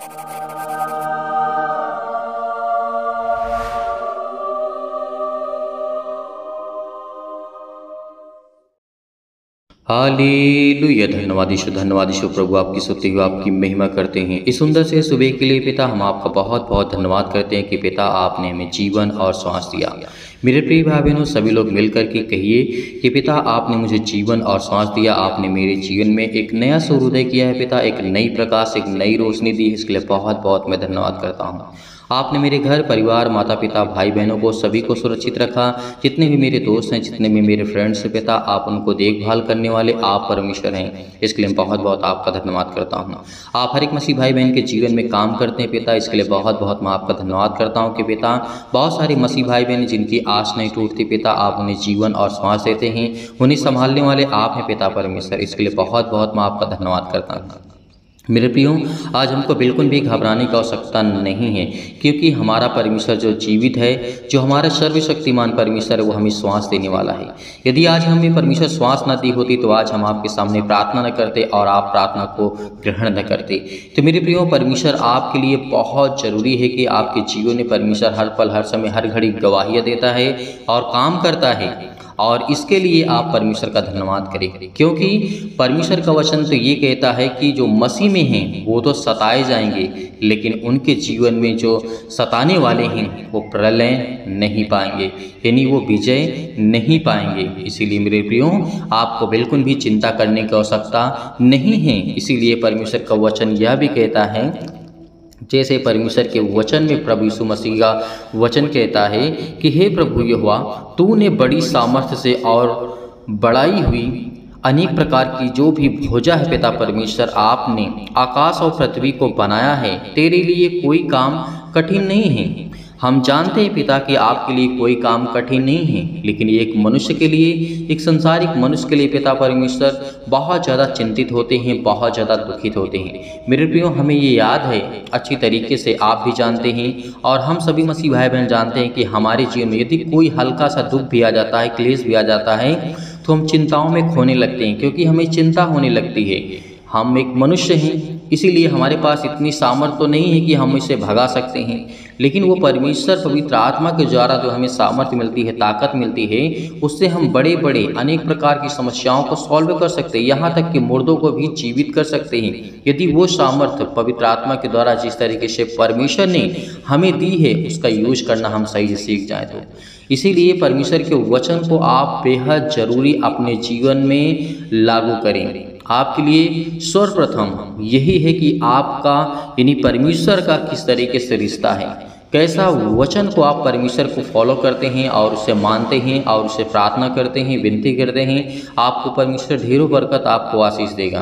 Hallelujah. धन्यवाद यीशु प्रभु, आपकी स्तुति हो, आपकी महिमा करते हैं। इस सुंदर से सुबह के लिए पिता हम आपका बहुत बहुत धन्यवाद करते हैं कि पिता आपने हमें जीवन और श्वास दिया। मेरे प्रिय भाई बहनों, सभी लोग मिलकर के कहिए कि पिता आपने मुझे जीवन और श्वास दिया, आपने मेरे जीवन में एक नया सूर्योदय किया है पिता, एक नई प्रकाश, एक नई रोशनी दी। इसके लिए बहुत बहुत मैं धन्यवाद करता हूँ। आपने मेरे घर परिवार, माता पिता, भाई बहनों को सभी को सुरक्षित रखा। जितने भी मेरे दोस्त हैं, जितने भी मेरे फ्रेंड्स हैं पिता, आप उनको देखभाल करने वाले आप परमेश्वर हैं। इसके लिए बहुत बहुत आपका धन्यवाद करता हूँ। आप हर एक मसीह भाई बहन के जीवन में काम करते हैं पिता, इसके लिए बहुत बहुत मैं आपका धन्यवाद करता हूँ कि पिता बहुत सारे मसीह भाई बहन जिनकी आस नहीं टूटती पिता, आप उन्हें जीवन और श्वास देते हैं, उन्हें संभालने वाले आप हैं पिता परमेश्वर। इसके लिए बहुत बहुत मैं आपका धन्यवाद करता हूँ। मेरे प्रियो, आज हमको बिल्कुल भी घबराने की आवश्यकता नहीं है, क्योंकि हमारा परमेश्वर जो जीवित है, जो हमारा सर्वशक्तिमान परमेश्वर है, वो हमें श्वास देने वाला है। यदि आज हमें परमेश्वर श्वास न दी होती तो आज हम आपके सामने प्रार्थना न करते और आप प्रार्थना को ग्रहण न करते। तो मेरे प्रियो, परमेश्वर आपके लिए बहुत जरूरी है कि आपके जीवन में परमेश्वर हर पल, हर समय, हर घड़ी गवाहियाँ देता है और काम करता है, और इसके लिए आप परमेश्वर का धन्यवाद करें, क्योंकि परमेश्वर का वचन तो ये कहता है कि जो मसीह में हैं वो तो सताए जाएंगे, लेकिन उनके जीवन में जो सताने वाले हैं वो प्रलय नहीं पाएंगे, यानी वो विजय नहीं पाएंगे। इसीलिए मेरे प्रियो, आपको बिल्कुल भी चिंता करने की आवश्यकता नहीं है। इसीलिए परमेश्वर का वचन यह भी कहता है, जैसे परमेश्वर के वचन में प्रभु यीशु मसीह का वचन कहता है कि हे प्रभु यहोवा, तूने बड़ी सामर्थ्य से और बढ़ाई हुई अनेक प्रकार की जो भी भुजा है पिता परमेश्वर, आपने आकाश और पृथ्वी को बनाया है, तेरे लिए कोई काम कठिन नहीं है। हम जानते हैं पिता कि आपके लिए कोई काम कठिन नहीं है, लेकिन एक मनुष्य के लिए, एक संसारिक मनुष्य के लिए पिता परमेश्वर बहुत ज़्यादा चिंतित होते हैं, बहुत ज़्यादा दुखित होते हैं। मेरे प्रियो, हमें ये याद है अच्छी तरीके से, आप भी जानते हैं और हम सभी मसीह भाई बहन जानते हैं कि हमारे जीवन में यदि कोई हल्का सा दुख भी आ जाता है, क्लेश भी आ जाता है, तो हम चिंताओं में खोने लगते हैं, क्योंकि हमें चिंता होने लगती है। हम एक मनुष्य हैं, इसीलिए हमारे पास इतनी सामर्थ्य तो नहीं है कि हम इसे भगा सकते हैं, लेकिन वो परमेश्वर पवित्र आत्मा के द्वारा जो हमें सामर्थ्य मिलती है, ताकत मिलती है, उससे हम बड़े बड़े अनेक प्रकार की समस्याओं को सॉल्व कर सकते हैं, यहाँ तक कि मुर्दों को भी जीवित कर सकते हैं, यदि वो सामर्थ्य पवित्र आत्मा के द्वारा जिस तरीके से परमेश्वर ने हमें दी है उसका यूज करना हम सही से सीख जाए तो। इसीलिए परमेश्वर के वचन को आप बेहद जरूरी अपने जीवन में लागू करें। आपके लिए सर्वप्रथम यही है कि आपका यानी परमेश्वर का किस तरीके से रिश्ता है, कैसा वचन को आप परमेश्वर को फॉलो करते हैं और उसे मानते हैं और उसे प्रार्थना करते हैं, विनती करते हैं। आपको परमेश्वर ढेरों बरकत, आपको आशीष देगा।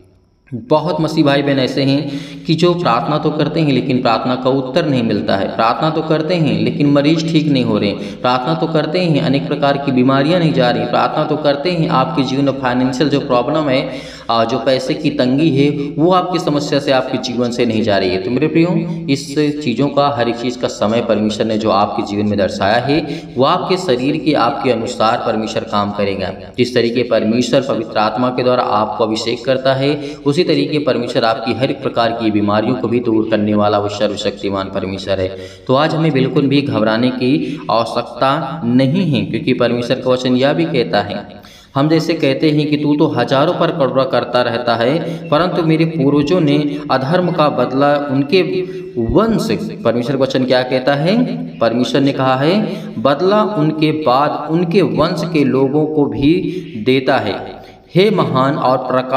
बहुत मसीह भाई बहन ऐसे हैं कि जो प्रार्थना तो करते हैं लेकिन प्रार्थना का उत्तर नहीं मिलता है, प्रार्थना तो करते हैं लेकिन मरीज ठीक नहीं हो रहे, प्रार्थना तो करते हैं अनेक प्रकार की बीमारियां नहीं जा रही, प्रार्थना तो करते हैं आपके जीवन में फाइनेंशियल जो प्रॉब्लम है, जो पैसे की तंगी है, वो आपकी समस्या से, आपके जीवन से नहीं जा रही है। तो मेरे प्रियो, इस चीज़ों का, हर एक चीज़ का समय परमेश्वर ने जो आपके जीवन में दर्शाया है, वो आपके शरीर के, आपके अनुसार परमेश्वर काम करेगा। जिस तरीके परमेश्वर पवित्र आत्मा के द्वारा आपको अभिषेक करता है, उसी तरीके परमेश्वर आपकी हर एक प्रकार की बीमारियों को भी दूर करने वाला वो सर्वशक्तिमान परमेश्वर है। तो आज हमें बिल्कुल भी घबराने की आवश्यकता नहीं है, क्योंकि परमेश्वर का वचन यह भी कहता है, हम जैसे कहते हैं कि तू तो हजारों पर करुणा करता रहता है, परंतु मेरे पूर्वजों ने अधर्म का बदला उनके वंश, परमेश्वर वचन क्या कहता है, परमेश्वर ने कहा है बदला उनके बाद उनके वंश के लोगों को भी देता है। हे महान और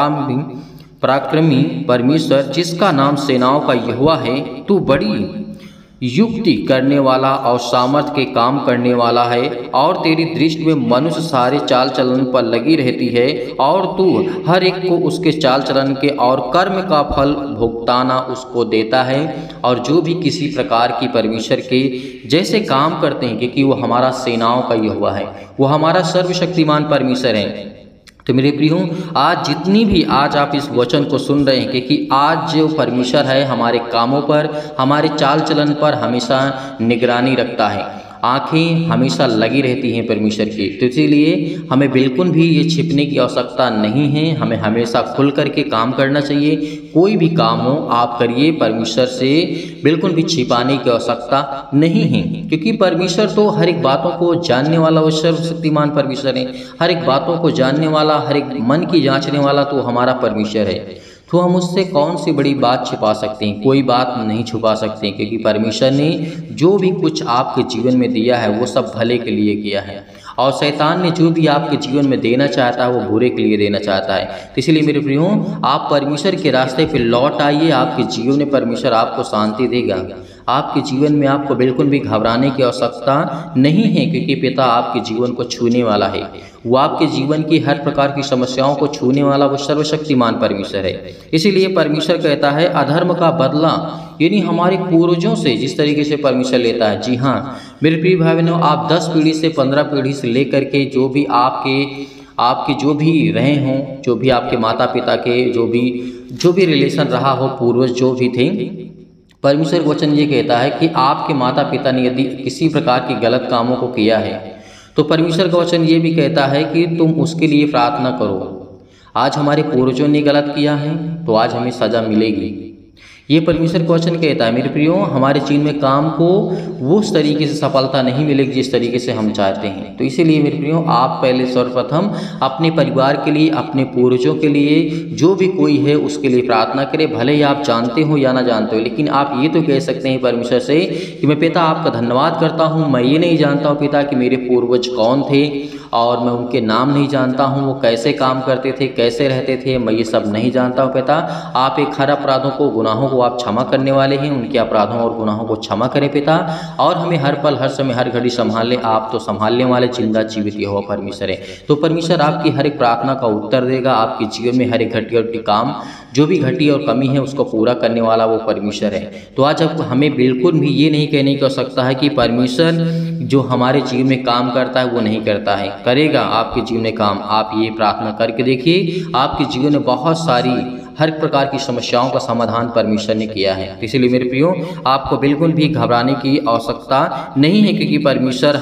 पराक्रमी परमेश्वर, जिसका नाम सेनाओं का यहोवा है, तू बड़ी युक्ति करने वाला और सामर्थ के काम करने वाला है, और तेरी दृष्टि में मनुष्य सारे चाल चलन पर लगी रहती है, और तू हर एक को उसके चाल चलन के और कर्म का फल भुगताना उसको देता है। और जो भी किसी प्रकार की परमेश्वर के जैसे काम करते हैं, क्योंकि वो हमारा सेनाओं का यहोवा है, वो हमारा सर्वशक्तिमान परमेश्वर है। तो मेरे प्रियो, आज जितनी भी आज आप इस वचन को सुन रहे हैं, क्योंकि आज जो परमेश्वर है हमारे कामों पर, हमारे चाल चलन पर हमेशा निगरानी रखता है। आंखें हमेशा लगी रहती हैं परमेश्वर की। तो इसीलिए हमें बिल्कुल भी ये छिपने की आवश्यकता नहीं है, हमें हमेशा खुल करके काम करना चाहिए। कोई भी काम हो आप करिए, परमेश्वर से बिल्कुल भी छिपाने की आवश्यकता नहीं है, क्योंकि परमेश्वर तो हर एक बातों को जानने वाला वो सर्वशक्तिमान परमेश्वर है। हर एक बातों को जानने वाला, हर एक मन की जांचने वाला तो हमारा परमेश्वर है। तो हम उससे कौन सी बड़ी बात छिपा सकते हैं? कोई बात नहीं छुपा सकते, क्योंकि परमेश्वर ने जो भी कुछ आपके जीवन में दिया है वो सब भले के लिए किया है, और शैतान ने जो भी आपके जीवन में देना चाहता है वो बुरे के लिए देना चाहता है। तो इसलिए मेरे प्रियो, आप परमेश्वर के रास्ते पे लौट आइए, आपके जीवन में परमेश्वर आपको शांति देगा। आपके जीवन में आपको बिल्कुल भी घबराने की आवश्यकता नहीं है, क्योंकि पिता आपके जीवन को छूने वाला है। वो आपके जीवन की हर प्रकार की समस्याओं को छूने वाला वो सर्वशक्तिमान परमेश्वर है। इसीलिए परमेश्वर कहता है अधर्म का बदला, यानी हमारे पूर्वजों से जिस तरीके से परमेश्वर लेता है। जी हाँ मेरे प्रिय भाई बहनों, आप 10 पीढ़ी से 15 पीढ़ी से लेकर के जो भी आपके जो भी रहे हों, जो भी आपके माता पिता के जो भी रिलेशन रहा हो, पूर्वज जो भी थे, परमेश्वर का वचन ये कहता है कि आपके माता पिता ने यदि किसी प्रकार के गलत कामों को किया है तो परमेश्वर का वचन ये भी कहता है कि तुम उसके लिए प्रार्थना करो। आज हमारे पूर्वजों ने गलत किया है तो आज हमें सज़ा मिलेगी, ये परमेश्वर का वचन कहता है। मेरे प्रियो, हमारे जीवन में काम को वो उस तरीके से सफलता नहीं मिलेगी जिस तरीके से हम चाहते हैं। तो इसीलिए मेरे प्रियो, आप पहले सर्वप्रथम अपने परिवार के लिए, अपने पूर्वजों के लिए, जो भी कोई है उसके लिए प्रार्थना करें। भले ही आप जानते हो या ना जानते हो, लेकिन आप ये तो कह सकते हैं परमेश्वर से कि मैं पिता आपका धन्यवाद करता हूँ, मैं ये नहीं जानता हूँ पिता कि मेरे पूर्वज कौन थे, और मैं उनके नाम नहीं जानता हूँ, वो कैसे काम करते थे, कैसे रहते थे, मैं ये सब नहीं जानता हूँ पिता। आप एक हर अपराधों को, गुनाहों को आप क्षमा करने वाले हैं, उनके अपराधों और गुनाहों को क्षमा करें पिता, और हमें हर पल, हर समय, हर घड़ी संभालें। आप तो संभालने वाले जिंदा जीवित यहोवा परमेश्वर है। तो परमेश्वर आपकी हर एक प्रार्थना का उत्तर देगा। आपके जीवन में हर एक घटी और काम, जो भी घटी और कमी है उसको पूरा करने वाला वो परमेश्वर है। तो आज अब हमें बिल्कुल भी ये नहीं कहने की आवश्यकता है कि परमेश्वर जो हमारे जीवन में काम करता है वो नहीं करता है, करेगा आपके जीवन में काम। आप ये प्रार्थना करके देखिए, आपके जीवन में बहुत सारी हर प्रकार की समस्याओं का समाधान परमेश्वर ने किया है। तो इसलिए मेरे प्रियो, आपको बिल्कुल भी घबराने की आवश्यकता नहीं है, क्योंकि परमेश्वर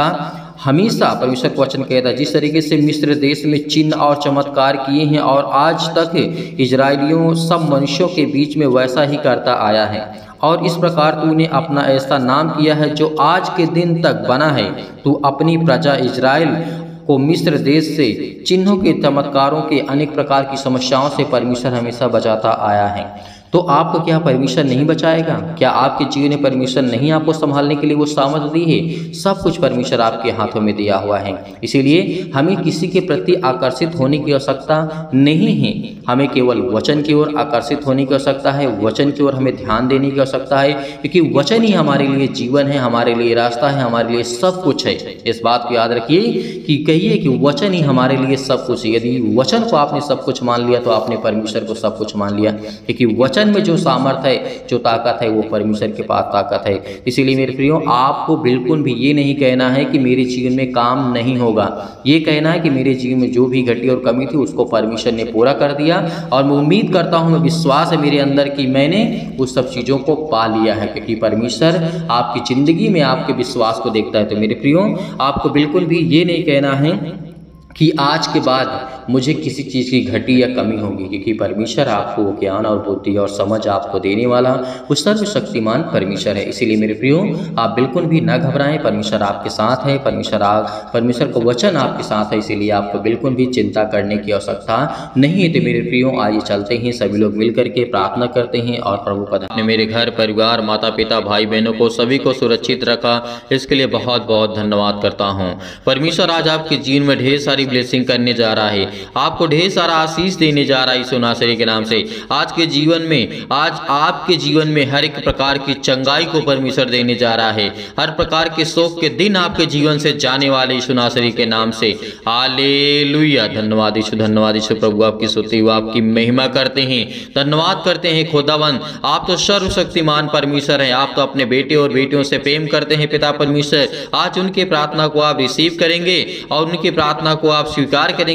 हमेशा परमेश्वर का वचन कहता है, जिस तरीके से मिस्र देश में चिन्ह और चमत्कार किए हैं और आज तक इजरायलियों सब मनुष्यों के बीच में वैसा ही करता आया है, और इस प्रकार तूने अपना ऐसा नाम किया है जो आज के दिन तक बना है। तू अपनी प्रजा इजराइल को मिस्र देश से चिन्हों के, चमत्कारों के, अनेक प्रकार की समस्याओं से परमेश्वर हमेशा बचाता आया है। तो आपको क्या परमेश्वर नहीं बचाएगा? क्या आपके जीवन में परमेश्वर नहीं आपको संभालने के लिए वो सामर्थ्य दी है? सब कुछ परमेश्वर आपके हाथों में दिया हुआ है। इसीलिए हमें किसी के प्रति आकर्षित होने की आवश्यकता नहीं है, हमें केवल वचन की ओर आकर्षित होने की आवश्यकता है, वचन की ओर हमें ध्यान देने की आवश्यकता है, क्योंकि वचन ही हमारे लिए जीवन है, हमारे लिए रास्ता है, हमारे लिए सब कुछ है। इस बात को याद रखिए कि कहिए कि वचन ही हमारे लिए सब कुछ है। यदि वचन को आपने सब कुछ मान लिया तो आपने परमेश्वर को सब कुछ मान लिया, क्योंकि वचन में जो सामर्थ है, जो ताकत है, वो परमेश्वर के पास ताकत है। इसीलिए मेरे प्रियो, आपको बिल्कुल भी ये नहीं कहना है कि मेरे जीवन में काम नहीं होगा, ये कहना है कि मेरे जीवन में जो भी घटी और कमी थी उसको परमेश्वर ने पूरा कर दिया, और मैं उम्मीद करता हूँ, मैं विश्वास है मेरे अंदर कि मैंने उस सब चीज़ों को पा लिया है, क्योंकि परमेश्वर आपकी ज़िंदगी में आपके विश्वास को देखता है। तो मेरे प्रियो, आपको बिल्कुल भी ये नहीं कहना है कि आज के बाद मुझे किसी चीज़ की घटी या कमी होगी, क्योंकि परमेश्वर आपको ज्ञान और बुद्धि और समझ आपको देने वाला वो सर्वशक्तिमान परमेश्वर है। इसीलिए मेरे प्रियो, आप बिल्कुल भी ना घबराएं, परमेश्वर आपके साथ है, परमेश्वर का वचन आपके साथ है, इसीलिए आपको बिल्कुल भी चिंता करने की आवश्यकता नहीं है। तो मेरे प्रियो, आइए चलते हैं, सभी लोग मिल करके प्रार्थना करते हैं और प्रभु पद ने मेरे घर परिवार, माता पिता, भाई बहनों को सभी को सुरक्षित रखा, इसके लिए बहुत बहुत धन्यवाद करता हूँ। परमेश्वर आज आपके जीवन में ढेर सारी ब्लेसिंग करने जा रहा है, आपको ढेर सारा आशीष देने जा रहा है यीशु नासरी के नाम से। आज के जीवन में, आज आपके जीवन में हर एक प्रकार की चंगाई को परमेश्वर देने जा रहा है। हर प्रकार के शोक के दिन आपके जीवन से जाने वाले यीशु नासरी के नाम से। हालेलुया। धन्यवाद यीशु, धन्यवाद यीशु। प्रभु आपकी स्तुति हो, आपकी महिमा करते हैं, धन्यवाद करते हैं खुदावन। आप तो सर्वशक्तिमान परमेश्वर हैं, आप तो अपने बेटे और बेटियों से प्रेम करते हैं पिता परमेश्वर। आज उनके प्रार्थना को आप रिसीव करेंगे और उनकी प्रार्थना को आप स्वीकार करेंगे पिता,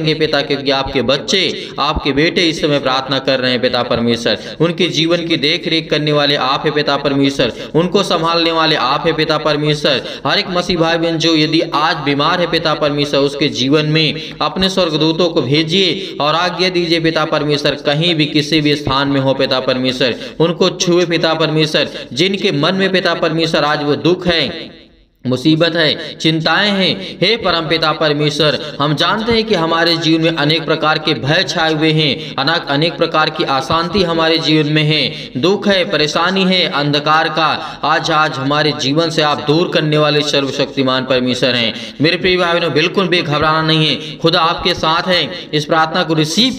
क्योंकि आपके बच्चे, आपके बेटे इस समय प्रार्थना कर रहे हैं पिता परमेश्वर। उनके जीवन की देख रेख करने वाले आप है पिता परमेश्वर, उनको संभालने वाले आप है पिता परमेश्वर। हर एक मसीह भाई बहन जो यदि आज बीमार है पिता परमेश्वर, उसके जीवन में अपने स्वर्गदूतों को भेजिए और आज्ञा दीजिए पिता परमेश्वर, कहीं भी किसी भी स्थान में हो पिता परमेश्वर, उनको छुए पिता परमेश्वर। जिनके मन में पिता परमेश्वर आज वो दुख है, मुसीबत है, चिंताएं हैं, हे परमपिता परमेश्वर, हम जानते हैं कि हमारे जीवन में अनेक प्रकार के भय छाए हुए हैं, अनेक प्रकार की अशांति हमारे जीवन में है, दुख है, परेशानी है, अंधकार का आज हमारे जीवन से आप दूर करने वाले सर्वशक्तिमान परमेश्वर हैं। मेरे प्रिय भाई बहनों, बिल्कुल भी घबराना नहीं है, खुदा आपके साथ है। इस प्रार्थना को रिसीव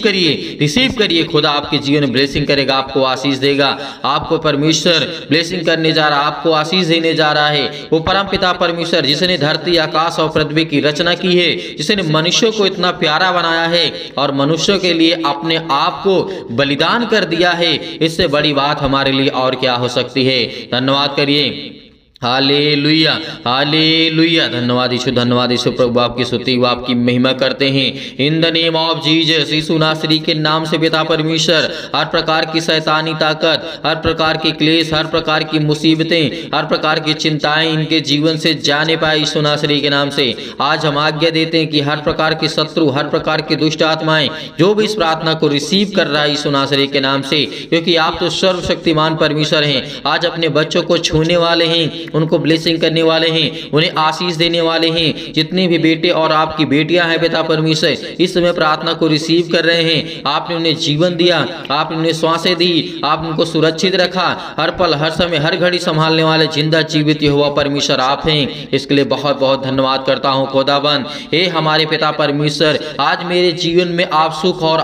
करिए। खुदा आपके जीवन में ब्लेसिंग करेगा, आपको आशीष देगा। आपको परमेश्वर ब्लेसिंग करने जा रहा है, आपको आशीष देने जा रहा है। वो परमपिता परमेश्वर जिसने धरती, आकाश और पृथ्वी की रचना की है, जिसने मनुष्य को इतना प्यारा बनाया है और मनुष्य के लिए अपने आप को बलिदान कर दिया है, इससे बड़ी बात हमारे लिए और क्या हो सकती है। धन्यवाद करिए। Hallelujah, hallelujah. धन्यवाद यीशु प्रभु, आपकी स्तुति व आपकी महिमा करते हैं। In the name of Jesus, Yeshu Nasari के नाम से पिता परमेश्वर, हर प्रकार की शैतानी ताकत, हर प्रकार के क्लेश, हर प्रकार की मुसीबतें, हर प्रकार की चिंताएं इनके जीवन से जाने पाए यीशु नासरी के नाम से। आज हम आज्ञा देते हैं कि हर प्रकार के शत्रु, हर प्रकार की दुष्ट आत्माएं जो भी इस प्रार्थना को रिसीव कर रहा है यीशु नासरी के नाम से, क्योंकि आप तो सर्वशक्तिमान परमेश्वर हैं, आज अपने बच्चों को छूने वाले हैं, उनको ब्लेसिंग करने वाले हैं, उन्हें आशीष देने वाले हैं। जितने भी बेटे और आपकी बेटियां हैं पिता परमेश्वर, इस समय प्रार्थना को रिसीव कर रहे हैं, आपने उन्हें जीवन दिया, आपने उन्हें श्वासें दी, आपने उनको सुरक्षित रखा, हर पल, हर समय, हर घड़ी संभालने वाले जिंदा जीवित यहोवा परमेश्वर आप हैं। इसके लिए बहुत बहुत धन्यवाद करता हूँ खुदाबंद। हे हमारे पिता परमेश्वर, आज मेरे जीवन में आप सुख और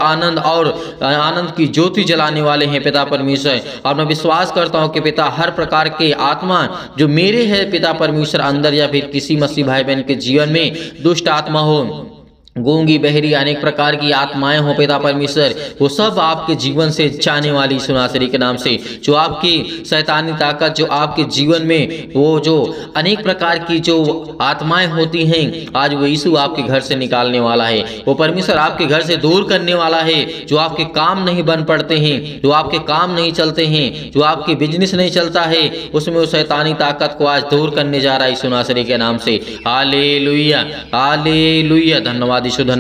आनंद की ज्योति जलाने वाले हैं पिता परमेश्वर। और मैं विश्वास करता हूँ कि पिता हर प्रकार के आत्मा जो मेरे है पिता परमेश्वर अंदर, या फिर किसी मसीह भाई बहन के जीवन में दुष्ट आत्मा हो, गूंगी, बहरी, अनेक प्रकार की आत्माएं हो पिता परमेश्वर, वो सब आपके जीवन से जाने वाली यीशु नासरी के नाम से। जो आपकी शैतानी ताकत, जो आपके जीवन में वो जो अनेक प्रकार की जो आत्माएं होती हैं, आज वो यीशु आपके घर से निकालने वाला है। वो परमेश्वर आपके घर से दूर करने वाला है। जो आपके काम नहीं बन पड़ते हैं, जो आपके काम नहीं चलते हैं, जो आपके बिजनेस नहीं चलता है, उसमें वो शैतानी ताकत को आज दूर करने जा रहा है यीशु नासरी के नाम से। Hallelujah, hallelujah. धन्यवाद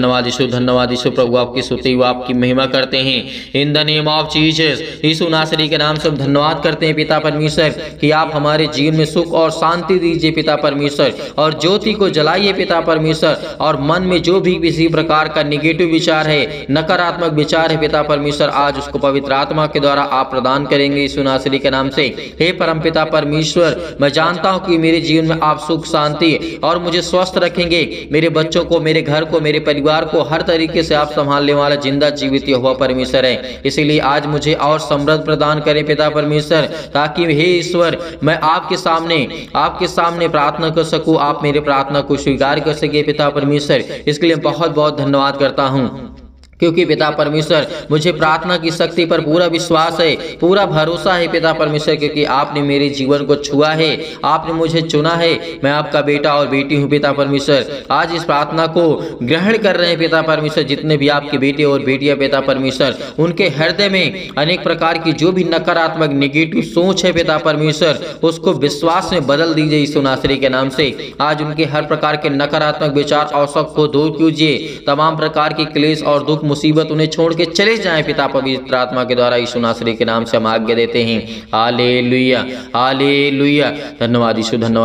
यीशु प्रभु, आपकी स्तुति व आपकी महिमा करते हैं। In the name of Jesus, Yeshu Nasari के नाम से हम धन्यवाद करते हैं पिता परमेश्वर कि आप हमारे जीवन में सुख और शांति दीजिए पिता परमेश्वर, और ज्योति को जलाइए पिता परमेश्वर। और मन में जो भी किसी प्रकार का निगेटिव विचार है, नकारात्मक विचार है पिता परमेश्वर, आज उसको पवित्र आत्मा के द्वारा आप प्रदान करेंगे यीशु नासरी के नाम से। हे परम पिता परमेश्वर, मैं जानता हूँ कि मेरे जीवन में आप सुख, शांति और मुझे स्वस्थ रखेंगे, मेरे बच्चों को, मेरे घर को, मेरे परिवार को हर तरीके से आप संभालने वाला जिंदा जीवित यहोवा परमेश्वर है। इसीलिए आज मुझे और समृद्ध प्रदान करें पिता परमेश्वर, ताकि हे ईश्वर मैं आपके सामने प्रार्थना कर सकूं, आप मेरे प्रार्थना को स्वीकार कर सके पिता परमेश्वर। इसके लिए बहुत बहुत धन्यवाद करता हूं, क्योंकि पिता परमेश्वर मुझे प्रार्थना की शक्ति पर पूरा विश्वास है, पूरा भरोसा है पिता परमेश्वर, क्योंकि आपने मेरे जीवन को छुआ है, आपने मुझे चुना है। मैं आपका बेटा और बेटी हूँ पिता परमेश्वर। आज इस प्रार्थना को ग्रहण कर रहे हैं पिता परमेश्वर जितने भी आपके बेटे और बेटियां पिता परमेश्वर, उनके हृदय में अनेक प्रकार की जो भी नकारात्मक नेगेटिव सोच है पिता परमेश्वर, उसको विश्वास में बदल दीजिए यीशु नासरी के नाम से। आज उनके हर प्रकार के नकारात्मक विचार और शक को दूर कीजिए, तमाम प्रकार की क्लेश और दुख मुसीबत उन्हें छोड़ के चले जाएं पिता पवित्र आत्मा के द्वारा, यीशु नासरी के नाम से हम आज्ञा देते हैं। Hallelujah, hallelujah. धन्यवाद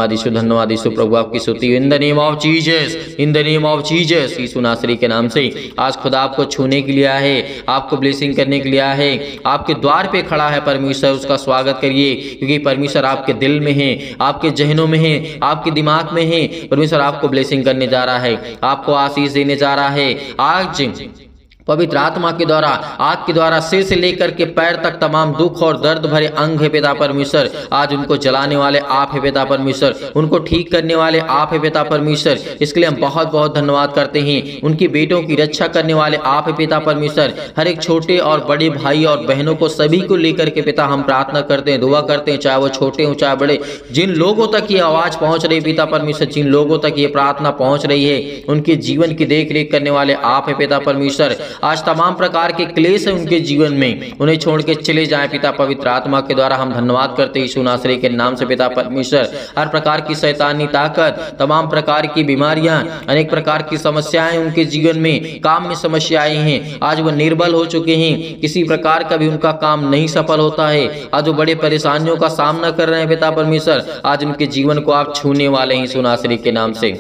यीशु प्रभु, आपकी स्तुति। In the name of Jesus, in the name of Jesus, Yeshu Nasari के नाम से आज खुदा आपको छूने के लिए आया है, आपको ब्लेसिंग करने के लिए आया है, आपके द्वार पे खड़ा है परमेश्वर, उसका स्वागत करिए, क्योंकि परमेश्वर आपके दिल में है, आपके जहनों में है, आपके दिमाग में है। परमेश्वर आपको ब्लेसिंग करने जा रहा है, आपको आशीष देने जा रहा है। आज पवित्र आत्मा के द्वारा, आग के द्वारा सिर से लेकर के पैर तक तमाम दुख और दर्द भरे अंग है पिता परमेश्वर, आज उनको जलाने वाले आप है पिता परमेश्वर, उनको ठीक करने वाले आप है पिता परमेश्वर। इसके लिए हम बहुत बहुत धन्यवाद करते हैं। उनके बेटों की रक्षा करने वाले आप है पिता परमेश्वर। हर एक छोटे और बड़े भाई और बहनों को सभी को लेकर के पिता हम प्रार्थना करते हैं, दुआ करते हैं, चाहे वो छोटे हो चाहे बड़े, जिन लोगों तक ये आवाज पहुंच रही पिता परमेश्वर, जिन लोगों तक ये प्रार्थना पहुंच रही है, उनके जीवन की देख रेख करने वाले आप है पिता परमेश्वर। आज तमाम प्रकार के क्लेश है उनके जीवन में, उन्हें छोड़ के चले जाए पिता पवित्र आत्मा के द्वारा हम धन्यवाद करते हैं यीशु नासरी के नाम से पिता परमेश्वर। हर प्रकार की शैतानी ताकत, तमाम प्रकार की बीमारियां, अनेक प्रकार की समस्याएं उनके जीवन में, काम में समस्याएं हैं, आज वो निर्बल हो चुके हैं, किसी प्रकार का भी उनका काम नहीं सफल होता है, आज वो बड़े परेशानियों का सामना कर रहे हैं पिता परमेश्वर, आज उनके जीवन को आप छूने वाले हैं यीशु नासरी के नाम से।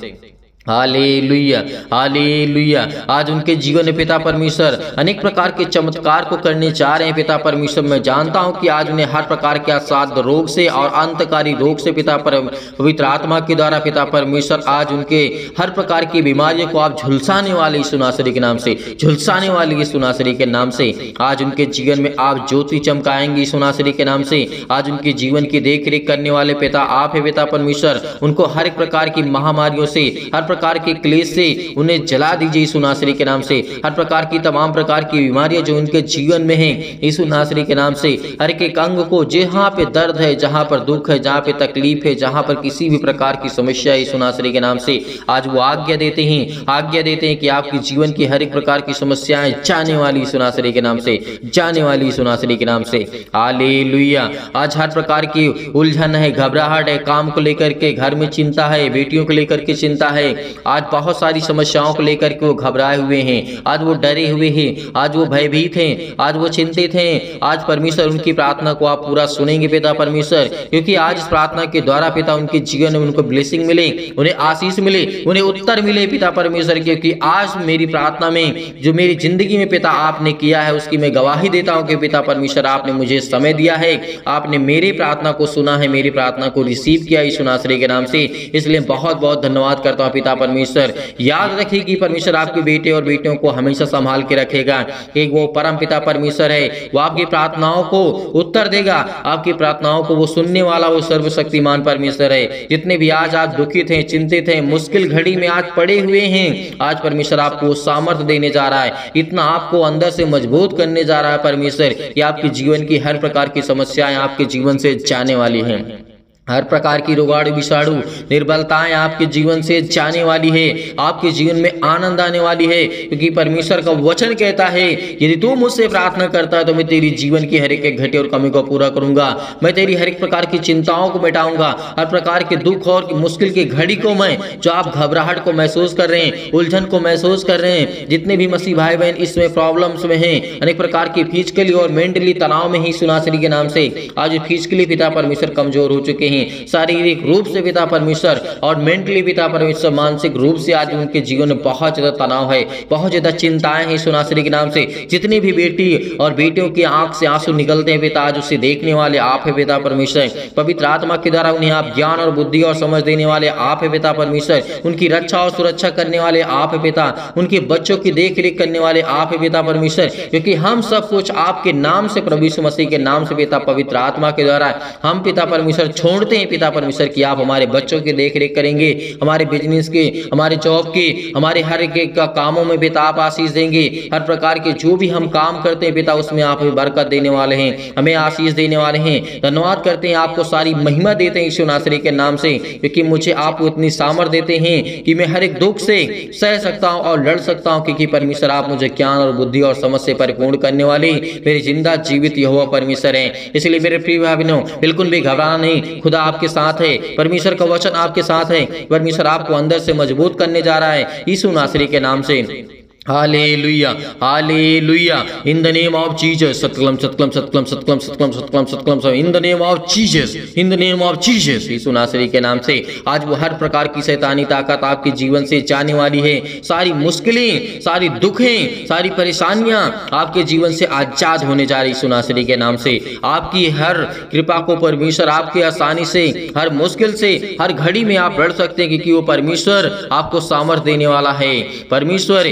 Hallelujah, hallelujah. आज उनके जीवन में पिता परमेश्वर अनेक प्रकार के चमत्कार को करने जा रहे हैं पिता परमेश्वर। मैं जानता हूं कि आज उन्हें हर प्रकार के असाध्य रोग से और अंतकारी रोग से पिता पवित्र आत्मा के द्वारा पिता परमेश्वर आज उनके हर प्रकार की बीमारियों को आप झुलसाने वाले यीशु नासरी के नाम से, झुलसाने वाले यीशु नासरी के नाम से। आज उनके जीवन में आप ज्योति चमकाएंगे यीशु नासरी के नाम से। आज उनके जीवन की देख रेख करने वाले पिता आप है पिता परमेश्वर। उनको हर एक प्रकार की महामारियों से, हर प्रकार के क्लेश से उन्हें जला दीजिए यीशु नासरी के नाम से। हर प्रकार की तमाम प्रकार की बीमारियां जो उनके जीवन में हैं यीशु नासरी के नाम से, हर एक अंग को जहां पे दर्द है, जहां पर दुख है, जहां पे तकलीफ है, जहां पर किसी भी प्रकार की समस्या है यीशु नासरी के नाम से, आज वो आज्ञा देते हैं, आज्ञा देते हैं कि आपके जीवन की हर एक प्रकार की समस्याएं जाने वाली यीशु नासरी के नाम से, जाने वाली यीशु नासरी के नाम से। हालेलुया। आज हर प्रकार की उलझन है, घबराहट है, काम को लेकर के घर में चिंता है, बेटियों को लेकर के चिंता है, आज बहुत सारी समस्याओं को लेकर के वो घबराए हुए हैं, आज वो डरे हुए हैं, आज वो भयभीत हैं, आज वो चिंतित हैं। आज परमेश्वर उनकी प्रार्थना को आप पूरा सुनेंगे पिता परमेश्वर, क्योंकि आज इस प्रार्थना के द्वारा पिता उनके जीवन में उनको ब्लेसिंग मिले, उन्हें आशीष मिले, उन्हें उत्तर मिले पिता परमेश्वर। क्योंकि आज मेरी प्रार्थना में जो मेरी जिंदगी में पिता आपने किया है उसकी मैं गवाही देता हूं कि पिता परमेश्वर आपने मुझे समय दिया है, आपने मेरी प्रार्थना को सुना है, मेरी प्रार्थना को रिसीव किया यीशु नासरी के नाम से। इसलिए बहुत बहुत धन्यवाद करता हूं पिता परमेश्वर। याद रखिए कि परमेश्वर आपके बेटे और बेटियों को हमेशा संभाल के रखेगा। एक वो परम पिता परमेश्वर है, वो आपकी प्रार्थनाओं को उत्तर देगा, आपकी प्रार्थनाओं को वो सुनने वाला वो सर्वशक्तिमान परमेश्वर है। जितने भी आज आप दुखित हैं, चिंतित हैं, मुश्किल घड़ी में आज पड़े हुए हैं, आज परमेश्वर आपको सामर्थ्य देने जा रहा है, इतना आपको अंदर से मजबूत करने जा रहा है परमेश्वर कि आपके जीवन की हर प्रकार की समस्याएं आपके जीवन से जाने वाली हैं। हर प्रकार की रोगाणु विषाणु निर्बलताएं आपके जीवन से जाने वाली है, आपके जीवन में आनंद आने वाली है। क्योंकि परमेश्वर का वचन कहता है यदि तू मुझसे प्रार्थना करता है तो मैं तेरी जीवन की हर एक घटी और कमी को पूरा करूंगा, मैं तेरी हर एक प्रकार की चिंताओं को मिटाऊंगा, हर प्रकार के दुख और मुश्किल की घड़ी को मैं, जो आप घबराहट को महसूस कर रहे हैं, उलझन को महसूस कर रहे हैं, जितने भी मसीह भाई बहन इसमें प्रॉब्लम्स में हैं, अनेक प्रकार की फिजिकली और मेंटली तनाव में ही सुनासरी के नाम से आज फिजिकली पिता परमेश्वर कमजोर हो चुके हैं, शारीरिक रूप से पिता परमेश्वर और मेंटली पिता परमेश्वर मानसिक रूप से आज उनके जीवन में बहुत ज्यादा तनाव है, बहुत ज्यादा चिंताएं हैं सुनासरी के नाम से। जितनी भी बेटी और बेटियों की आंख से आंसू निकलते हैं पिता, आज उसे देखने वाले आप है पिता परमेश्वर। पवित्र आत्मा के द्वारा उन्हें आप ज्ञान और बुद्धि और समझ देने वाले आप है पिता परमेश्वर, उनकी रक्षा और सुरक्षा करने वाले आप है पिता, उनके बच्चों की देख रेख करने वाले आप है पिता परमेश्वर। क्योंकि हम सब कुछ आपके नाम से, प्रभु यीशु मसीह के नाम से पिता पवित्र आत्मा के द्वारा हम पिता परमेश्वर छोड़ते हैं पिता परमेश्वर कि आप हमारे बच्चों की देख रेख करेंगे, हमारे बिजनेस के, हमारे जॉब के, हमारे हर एक का कामों में पिता आप आशीष देंगे। हर प्रकार के जो भी हम काम करते हैं पिता उसमें आप हमें बरकत देने वाले हैं, हमें आशीष देने वाले हैं। धन्यवाद करते हैं, आपको सारी महिमा देते हैं यीशु नासरी के नाम से, क्योंकि मुझे आप इतनी सामर्थ देते हैं कि मैं हर एक दुख से सह सकता हूं और लड़ सकता हूं। क्योंकि परमेश्वर आप मुझे ज्ञान और बुद्धि और समझ से परिपूर्ण करने वाले मेरे जिंदा जीवित यहोवा परमेश्वर हैं। इसलिए मेरे प्रिय भाई बहनों बिल्कुल भी घबराना नहीं, खुदा आपके साथ है, परमेश्वर का वचन आपके साथ है, परमेश्वर आपको अंदर से मजबूत करने जा रहा है यीशु नासरी के नाम से। Hallelujah, hallelujah. In the name of Jesus, सतकलम सतकलम सतकलम सतकलम सतकलम सतकलम सतकलम सतकलम, in the name of Jesus, in the name of Jesus, Yeshu Nasari के नाम से आज वो हर प्रकार की शैतानी ताकत आपके जीवन से जाने वाली है। सारी मुश्किलें, सारी दुखें, सारी परेशानियां आपके जीवन से आजाद होने जा रही यीशु नासरी के नाम से। आपकी हर कृपा को परमेश्वर आपके आसानी से, हर मुश्किल से, हर घड़ी में आप लड़ सकते हैं, क्योंकि वो परमेश्वर आपको सामर्थ देने वाला है। परमेश्वर हे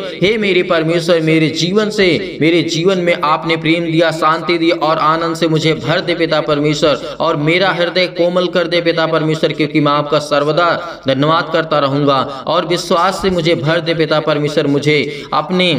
मेरे परमेश्वर मेरे जीवन में आपने प्रेम दिया, शांति दी और आनंद से मुझे भर दे पिता परमेश्वर, और मेरा हृदय कोमल कर दे पिता परमेश्वर, क्योंकि मैं आपका सर्वदा धन्यवाद करता रहूंगा। और विश्वास से मुझे भर दे पिता परमेश्वर, मुझे अपने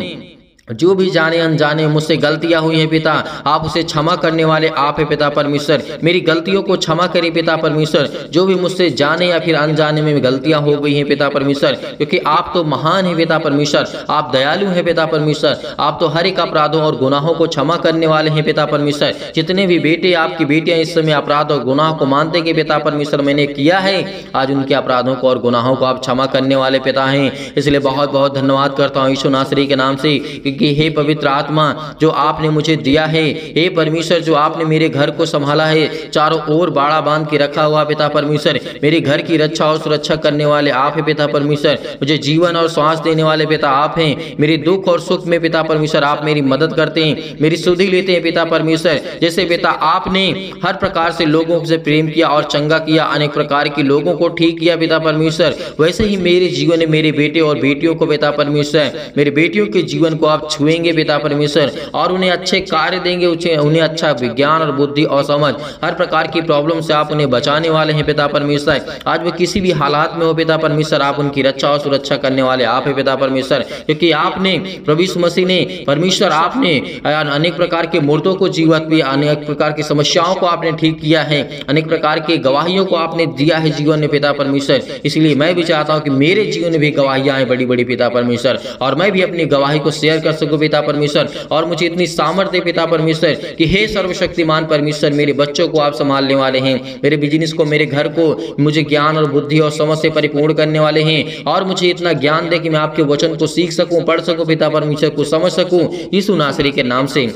जो भी जाने अनजाने मुझसे गलतियां हुई हैं पिता, आप उसे क्षमा करने वाले आप है पिता परमेश्वर। मेरी गलतियों को क्षमा करें पिता परमेश्वर, जो भी मुझसे जाने या फिर अनजाने में गलतियां हो गई हैं पिता परमेश्वर, क्योंकि आप तो महान है पिता परमेश्वर, आप दयालु हैं पिता परमेश्वर, आप तो हर एक अपराधों और गुनाहों को क्षमा करने वाले हैं पिता परमेश्वर। जितने भी बेटे आपकी बेटियां इस समय अपराध और गुनाह को मानते कि पिता परमेश्वर मैंने किया है, आज उनके अपराधों को और गुनाहों को आप क्षमा करने वाले पिता हैं। इसलिए बहुत बहुत धन्यवाद करता हूँ यीशु नासरी के नाम से, कि हे पवित्र आत्मा जो आपने मुझे दिया है, हे परमेश्वर जो आपने मेरे घर को संभाला है, चारों ओर बाड़ा बांध के रखा हुआ पिता परमेश्वर, मेरे घर की रक्षा और सुरक्षा करने वाले आप हैं पिता परमेश्वर, मुझे जीवन और श्वास देने वाले पिता आप हैं। मेरे दुख और सुख में पिता परमेश्वर आप मेरी मदद करते हैं, मेरी सुधि लेते हैं पिता परमेश्वर। जैसे पिता आपने हर प्रकार से लोगों से प्रेम किया और चंगा किया, अनेक प्रकार के लोगों को ठीक किया पिता परमेश्वर, वैसे ही मेरे जीवन में मेरे बेटे और बेटियों को पिता परमेश्वर, मेरे बेटियों के जीवन को आप छुएंगे पिता परमेश्वर, और उन्हें अच्छे कार्य देंगे, उन्हें अच्छा विज्ञान और बुद्धि और समझ, हर प्रकार की प्रॉब्लम से आप उन्हें बचाने वाले हैं पिता परमेश्वर। आज वो किसी भी हालात में हो पिता परमेश्वर, आप उनकी रक्षा और सुरक्षा करने वाले आप हैं पिता परमेश्वर, क्योंकि आपने प्रभु यीशु मसीह ने परमेश्वर आपने अनेक प्रकार के मुर्दों को जीवित भी, अनेक प्रकार की समस्याओं को आपने ठीक किया है, अनेक प्रकार के गवाहियों को आपने दिया है जीवन में पिता परमेश्वर। इसलिए मैं भी चाहता हूँ कि मेरे जीवन में भी गवाहियां आए बड़ी बड़ी पिता परमेश्वर, और मैं भी अपनी गवाही को शेयर कर सकूं पिता परमेश्वर, और मुझे इतनी सामर्थ्य पिता परमेश्वर कि हे सर्वशक्तिमान परमेश्वर, मेरे बच्चों को आप संभालने वाले हैं, मेरे बिजनेस को, मेरे घर को मुझे ज्ञान और बुद्धि और समझ से परिपूर्ण करने वाले हैं, और मुझे इतना ज्ञान दे कि मैं आपके वचन को सीख सकूं, पढ़ सकूं पिता परमेश्वर, को समझ सकूं, यीशु नासरी के नाम से।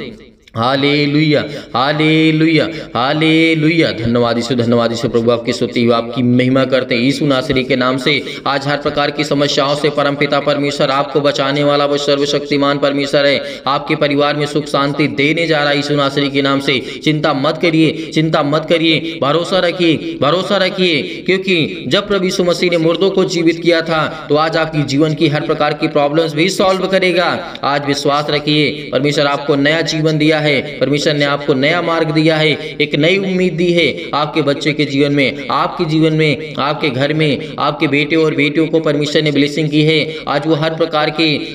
Hallelujah hallelujah hallelujah. धन्यवाद यीशु प्रभु, आपकी स्तुति हो, आपकी महिमा करते हैं यीशु नासरी के नाम से। आज हर प्रकार की समस्याओं से परम पिता परमेश्वर आपको बचाने वाला वो सर्वशक्तिमान परमेश्वर है, आपके परिवार में सुख शांति देने जा रहा है यीशु नासरी के नाम से। चिंता मत करिए, चिंता मत करिए, भरोसा रखिए, भरोसा रखिए, क्योंकि जब प्रभु यीशु मसीह ने मुर्दों को जीवित किया था, तो आज आपकी जीवन की हर प्रकार की प्रॉब्लम्स भी सॉल्व करेगा। आज विश्वास रखिए, परमेश्वर आपको नया जीवन दिया है, परमेश्वर ने आपको नया मार्ग दिया है, एक नई उम्मीद दी है आपके बच्चे के जीवन में, आपके जीवन में, आपके घर में, आपके बेटे और बेटियों को परमेश्वर ने ब्लेसिंग की है। आज वो हर प्रकार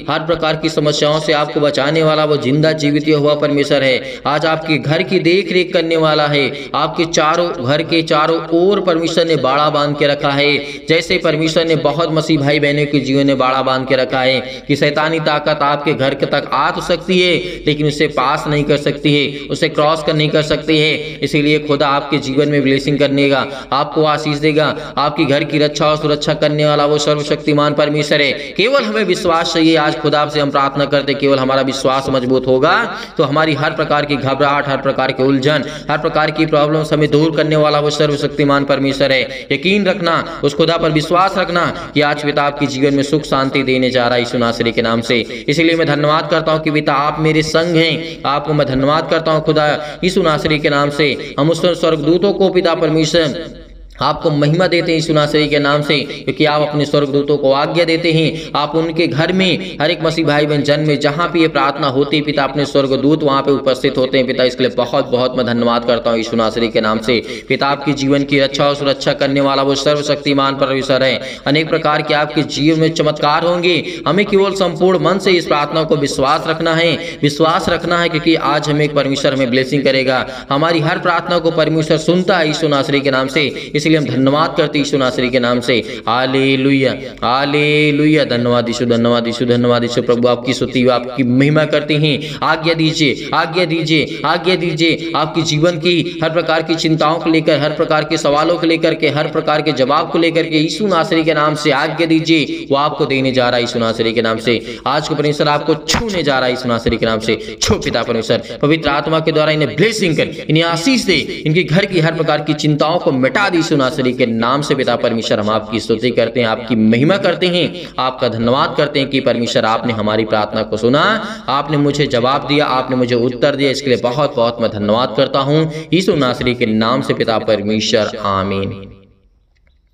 की समस्याओं से आपको बचाने वाला वो जिंदा जीवित हुआ परमेश्वर है। आज आपके घर की देख रेख करने वाला है, आपके घर के चारों ओर परमेश्वर ने बाड़ा बांध के रखा है। जैसे परमेश्वर ने बहुत मसीह भाई बहनों के जीवन में बाड़ा बांध के रखा है कि शैतानी ताकत आपके घर तक आ तो सकती है, लेकिन उससे पास नहीं कर सकती है, उसे क्रॉस कर नहीं कर सकती है। इसीलिए खुदा आपके जीवन में ब्लेसिंग करने का, आपको आशीष देगा, आपकी घर की रक्षा और सुरक्षा करने वाला वो सर्वशक्तिमान परमेश्वर है। केवल हमें विश्वास चाहिए। आज खुदा से हम प्रार्थना करते, केवल हमारा विश्वास मजबूत होगा तो हमारी हर प्रकार की घबराहट, हर प्रकार की उलझन, हर प्रकार की प्रॉब्लम्स हमें दूर करने वाला वो सर्वशक्तिमान परमेश्वर है। यकीन रखना, उस खुदा पर विश्वास रखना कि आज पिता आपके जीवन में सुख शांति देने जा रहा है यीशु नासरी के नाम से। इसलिए मैं धन्यवाद करता हूँ कि पिता आप मेरे संग हैं। आपको मैं धन्यवाद करता हूं खुदा यीशु नासरी के नाम से। हम उस स्वर्गदूतों को पिता परमेश्वर आपको महिमा देते हैं यीशु नासरी के नाम से, क्योंकि आप अपने स्वर्गदूतों को आज्ञा देते हैं। आप उनके घर में हर एक मसीह भाई बहन जन में जहाँ भी ये प्रार्थना होती है पिता, अपने स्वर्गदूत वहाँ पे उपस्थित होते हैं पिता। इसके लिए बहुत बहुत मैं धन्यवाद करता हूँ यीशु नासरी के नाम से। पिता आपके जीवन की रक्षा और सुरक्षा करने वाला वो सर्वशक्तिमान परमेश्वर है। अनेक प्रकार के आपके जीवन में चमत्कार होंगे। हमें केवल संपूर्ण मन से इस प्रार्थना को विश्वास रखना है, विश्वास रखना है, क्योंकि आज हमें परमेश्वर हमें ब्लेसिंग करेगा। हमारी हर प्रार्थना को परमेश्वर सुनता है यीशु नासरी के नाम से। इसलिए हम धन्यवाद करते यीशु नासरी के नाम से। Hallelujah hallelujah. धन्यवाद यीशु, धन्यवाद यीशु, धन्यवाद यीशु प्रभु, आपकी स्तुति आपकी महिमा करते हैं। आज्ञा दीजिए, आज्ञा दीजिए, आज्ञा दीजिए। आपकी जीवन की हर प्रकार की चिंताओं को लेकर, हर प्रकार के सवालों को लेकर के, हर प्रकार के जवाब को लेकर के यीशु नासरी के नाम से आज्ञा दीजिए। वो आपको देने जा रहा है यीशु नासरी के नाम से। आज को परमेश्वर आपको छूने जा रहा है यीशु नासरी के नाम से। छो पिता परमेश्वर, पवित्र आत्मा के द्वारा इन्हें ब्लेसिंग कर, इन्हें आशीष दे, इनके घर की हर प्रकार की चिंताओं को मिटा दी यीशु नासरी के नाम से। पिता परमेश्वर हम आपकी स्तुति करते हैं, आपकी महिमा करते हैं, आपका धन्यवाद करते हैं कि परमेश्वर आपने हमारी प्रार्थना को सुना, आपने मुझे जवाब दिया, आपने मुझे उत्तर दिया। इसके लिए बहुत बहुत मैं धन्यवाद करता हूं यीशु नासरी के नाम से पिता परमेश्वर, आमीन।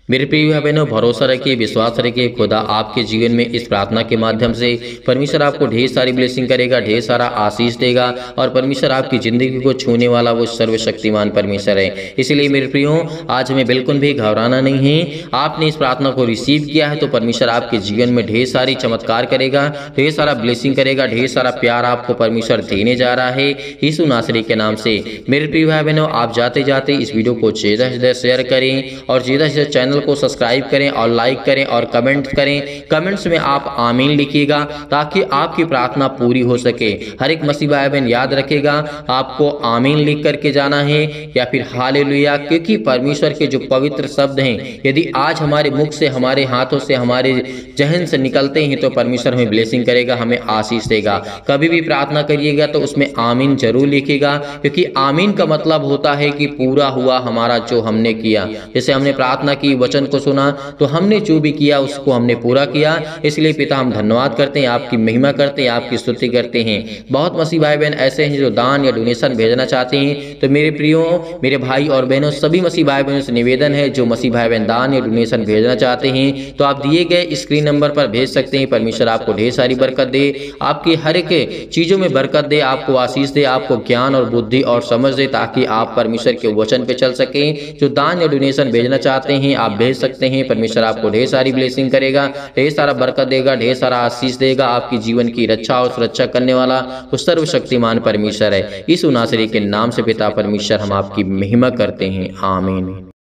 मेरे प्रिय भाई बहनों, भरोसा रखिए, विश्वास रखिए, खुदा आपके जीवन में इस प्रार्थना के माध्यम से परमेश्वर आपको ढेर सारी ब्लेसिंग करेगा, ढेर सारा आशीष देगा और परमेश्वर आपकी ज़िंदगी को छूने वाला वो सर्वशक्तिमान परमेश्वर है। इसलिए मेरे प्रियो, आज हमें बिल्कुल भी घबराना नहीं है। आपने इस प्रार्थना को रिसीव किया है तो परमेश्वर आपके जीवन में ढेर सारी चमत्कार करेगा, ढेर सारा ब्लेसिंग करेगा, ढेर सारा प्यार आपको परमेश्वर देने जा रहा है यीशु नासरी के नाम से। मेरे प्रिय भाई बहनों, आप जाते जाते इस वीडियो को ज़्यादा से ज़्यादा शेयर करें और ज़्यादा से ज़्यादा चैनल को सब्सक्राइब करें और लाइक करें और कमेंट करें। कमेंट्स में आप आमीन लिखिएगा ताकि आपकी प्रार्थना पूरी हो सके। हर एक मसीह भाई बहन याद रखेगा, आपको आमीन लिख करके जाना है या फिर हालेलुया, क्योंकि परमेश्वर के जो पवित्र शब्द हैं यदि आज हमारे मुख से, हमारे हाथों से, हमारे जहन से निकलते हैं तो परमेश्वर हमें ब्लेसिंग करेगा, हमें आशीष देगा। कभी भी प्रार्थना करिएगा तो उसमें आमीन जरूर लिखिएगा, क्योंकि आमीन का मतलब होता है कि पूरा हुआ हमारा जो हमने किया। जैसे हमने प्रार्थना की, वचन को सुना, तो हमने जो भी किया उसको हमने पूरा किया। इसलिए पिता हम धन्यवाद करते हैं, आपकी महिमा करते हैं, आपकी स्तुति करते हैं। बहुत मसीह भाई बहन ऐसे हैं जो दान या डोनेशन भेजना चाहते हैं, तो मेरे प्रियो, मेरे भाई और बहनों, सभी मसीह भाई बहनों से निवेदन है, जो मसीह भाई बहन दान या डोनेशन भेजना चाहते हैं तो आप दिए गए स्क्रीन नंबर पर भेज सकते हैं। परमेश्वर आपको ढेर सारी बरकत दे, आपकी हर एक चीजों में बरकत दे, आपको आशीष दे, आपको ज्ञान और बुद्धि और समझ दे, ताकि आप परमेश्वर के वचन पे चल सकें। जो दान या डोनेशन भेजना चाहते हैं आप भेज सकते हैं। परमेश्वर आपको ढेर सारी ब्लेसिंग करेगा, ढेर सारा बरकत देगा, ढेर सारा आशीष देगा। आपकी जीवन की रक्षा और सुरक्षा करने वाला वो सर्वशक्तिमान परमेश्वर है। यीशु नासरी के नाम से पिता परमेश्वर हम आपकी महिमा करते हैं। आमीन।